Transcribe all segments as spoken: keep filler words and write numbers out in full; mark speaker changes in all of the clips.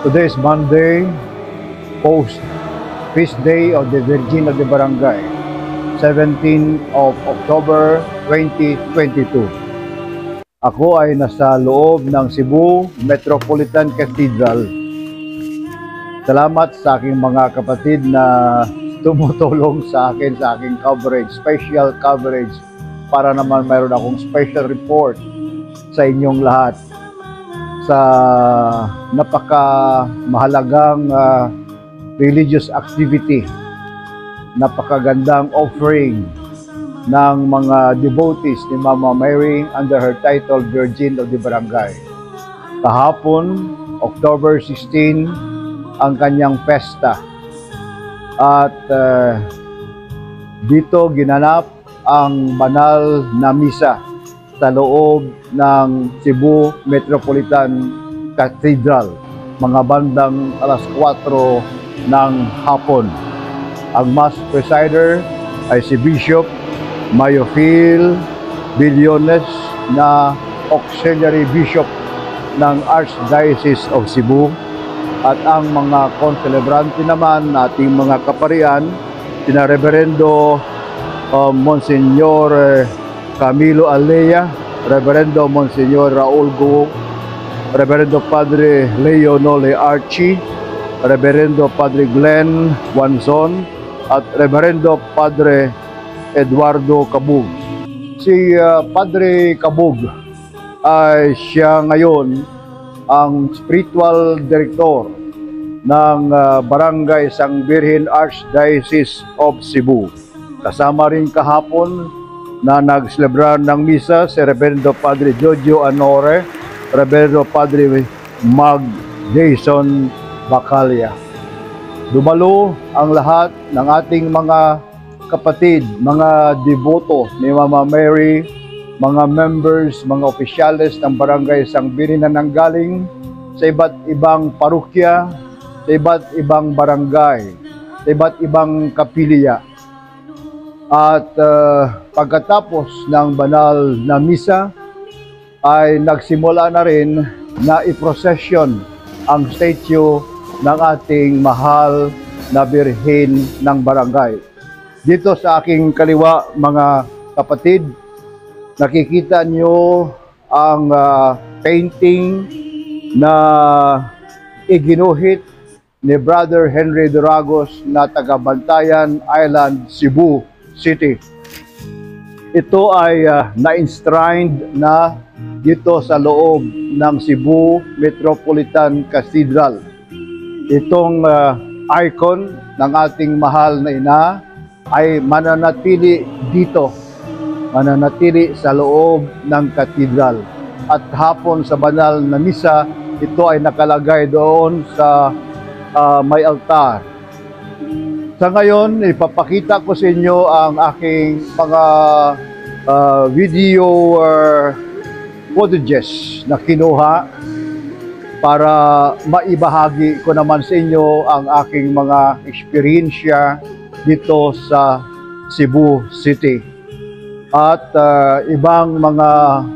Speaker 1: Today is Monday, post feast day of the Virgin of the Barangay, seventeenth of October twenty twenty-two. Ako ay nasa loob ng Cebu Metropolitan Cathedral. Salamat sa aking mga kapatid na tumutulong sa akin sa aking coverage, special coverage, para naman mayroon akong special report sa inyong lahat sa napaka mahalagang uh, religious activity, napakagandang offering ng mga devotees ni Mama Mary under her title Virgin of the Barangay. Kahapon, October sixteenth, ang kanyang pesta. At uh, dito ginanap ang banal na misa sa loob ng Cebu Metropolitan Cathedral, mga bandang alas kwatro ng hapon. Ang Mass Presider ay si Bishop Mayofil Billones na Auxiliary Bishop ng Archdiocese of Cebu, at ang mga konselebrante naman nating mga kaparian, sina Reverendo uh, Monsignor Camilo Alea, Reverendo Monsignor Raul Guo, Reverendo Padre Leo Nole Archie, Reverendo Padre Glenn Wanson, at Reverendo Padre Eduardo Cabug. Si uh, Padre Cabug ay siya ngayon ang spiritual director ng uh, Barangay Sang Birhen Archdiocese of Cebu. Kasama rin kahapon na nagselebrar ng misa si Reverendo Padre Jojo Anore, Reverendo Padre Mag Jason Bacalia. Dumalo ang lahat ng ating mga kapatid, mga deboto ni Mama Mary, mga members, mga opisyales ng Barangay Sang Birhen na nanggaling sa iba't ibang parokya, sa iba't ibang barangay, sa iba't ibang kapilya. At uh, pagkatapos ng banal na misa ay nagsimula na rin na i-procession ang statue ng ating mahal na Birhen ng Barangay. Dito sa aking kaliwa, mga kapatid, nakikita nyo ang uh, painting na iginuhit ni Brother Henry Duragos na taga Bantayan Island, Cebu City. Ito ay uh, na-enshrined na dito sa loob ng Cebu Metropolitan Cathedral. Itong uh, icon ng ating mahal na ina ay mananatili dito, mananatili sa loob ng katedral. At hapon sa banal na misa, ito ay nakalagay doon sa uh, may altar. Sa ngayon, ipapakita ko sa inyo ang aking mga uh, video uh, footages na kinuha para maibahagi ko naman sa inyo ang aking mga eksperyensya dito sa Cebu City. At uh, ibang mga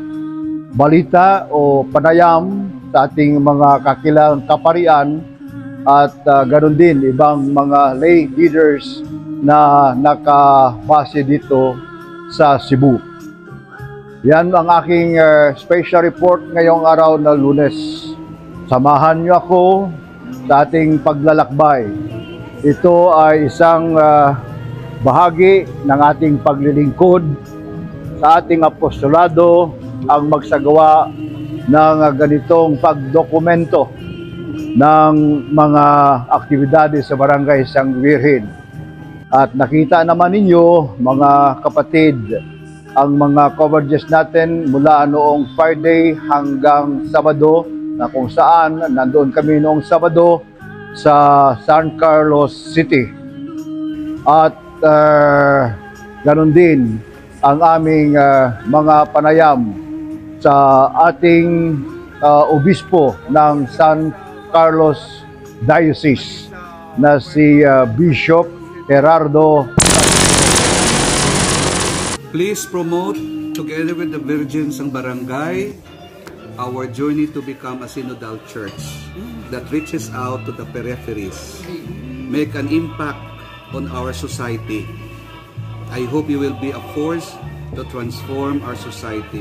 Speaker 1: balita o panayam sa ating mga kakilang kaparian, at uh, ganoon din ibang mga lay leaders na nakabase dito sa Cebu. Yan ang aking uh, special report ngayong araw na Lunes. Samahan niyo ako sa ating paglalakbay. Ito ay isang uh, bahagi ng ating paglilingkod sa ating apostolado, ang magsagawa ng uh, ganitong pagdokumento ng mga aktibidades sa Barangay Sang Birhen. At nakita naman ninyo, mga kapatid, ang mga coverages natin mula noong Friday hanggang Sabado, na kung saan nandoon kami noong Sabado sa San Carlos City. At uh, ganun din ang aming uh, mga panayam sa ating uh, obispo ng San Carlos Diocese na si uh, Bishop Gerardo.
Speaker 2: Please promote, together with the Virgins ng Barangay, our journey to become a synodal church that reaches out to the peripheries, make an impact on our society. I hope you will be a force to transform our society,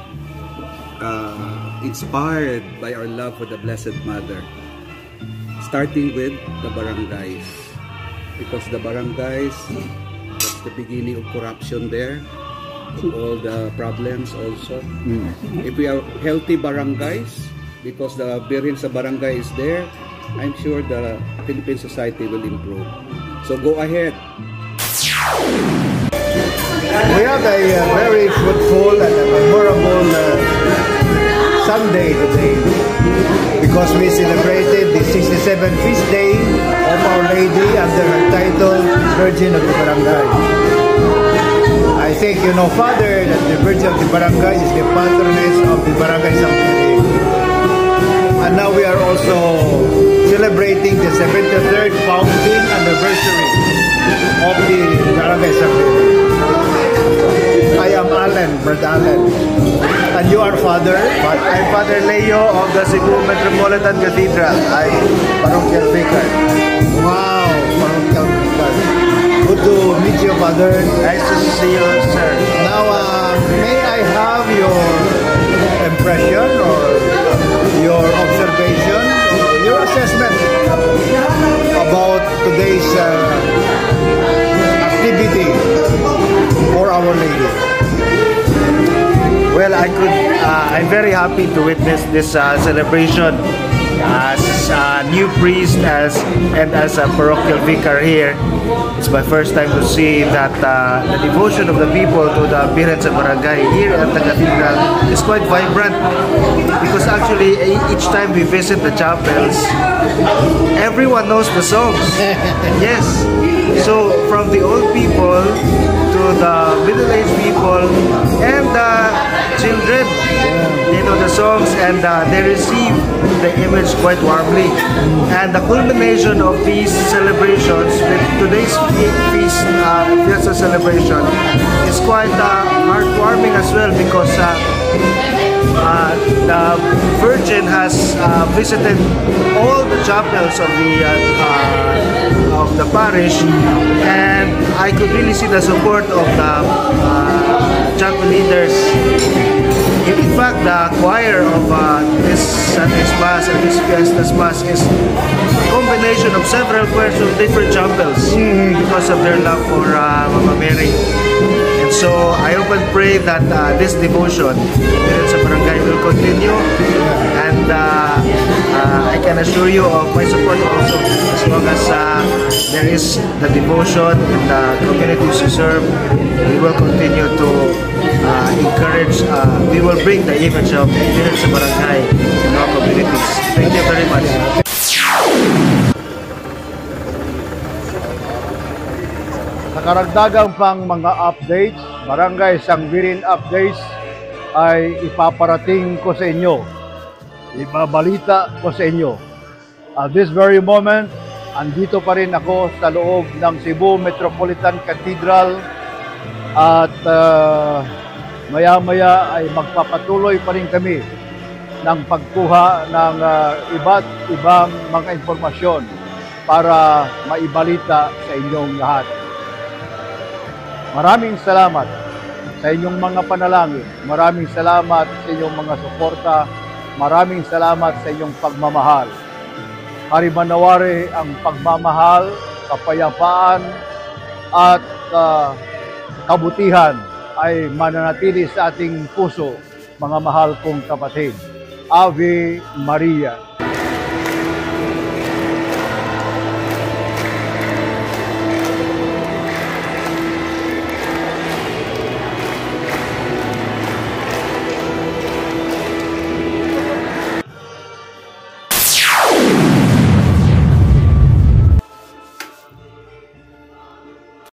Speaker 2: uh, inspired by our love for the Blessed Mother, starting with the barangays, because the barangays, that's the beginning of corruption there, all the problems also. Mm. If we have healthy barangays, because the Birhen sa barangay is there, I'm sure the Philippine society will improve. So go ahead.
Speaker 1: We have a uh, very fruitful and a memorable uh, Sunday today because we celebrated the sixty-seventh feast day of Our Lady under her title Virgin of the Barangay. I think you know, Father, that the Virgin of the Barangay is the patroness of the Barangay San Felipe. And now we are also celebrating the seventy-third founding anniversary of the Barangay San Felipe. I am Allen, Brother Allen. And you are Father?
Speaker 3: I'm Father Leo of the Cebu Metropolitan Cathedral. I'm Parochial Vicar.
Speaker 1: Wow, Parochial Vicar. Good to meet you, Father.
Speaker 3: Nice to see you, sir.
Speaker 1: Now, uh, may I have your impression or your observation or your assessment about today's uh, activity for Our Lady?
Speaker 3: Well, I could. Uh, I'm very happy to witness this uh, celebration as a new priest, as and as a parochial vicar here. It's my first time to see that uh, the devotion of the people to the Birhen sa Barangay here at the cathedral is quite vibrant. Because actually, each time we visit the chapels, everyone knows the songs. Yes. So from the old people to the middle-aged people and the children, they know the songs and uh, they receive the image quite warmly. And the culmination of these celebrations with today's feast, uh, fiesta celebration, is quite uh, heartwarming as well because uh, uh, the Virgin has uh, visited all the chapels of the uh, uh, of the parish, and I could really see the support of the uh, chapel leaders. In fact, the choir of uh, this Sunday's Mass and this Fiesta's Mass is a combination of several choirs of different chapels mm-hmm. because of their love for uh, Mama Mary. And so I hope and pray that uh, this devotion here sa barangay will continue, and uh, uh, I can assure you of my support also as long as uh, there is the devotion in the communities we serve. We will continue to uh, encourage, uh, we will bring the image of here sa barangay in our communities. Thank you very much.
Speaker 1: Karagdagang pang mga updates, Barangay Sangbirin updates ay ipaparating ko sa inyo. Ibabalita ko sa inyo. At this very moment, andito pa rin ako sa loob ng Cebu Metropolitan Cathedral at uh, maya-maya ay magpapatuloy pa rin kami ng pagkuha ng uh, iba't ibang mga informasyon para maibalita sa inyong lahat. Maraming salamat sa inyong mga panalangin. Maraming salamat sa inyong mga suporta. Maraming salamat sa inyong pagmamahal. Harimanawari ang pagmamahal, kapayapaan, at uh, kabutihan ay mananatili sa ating puso, mga mahal kong kapatid. Ave Maria.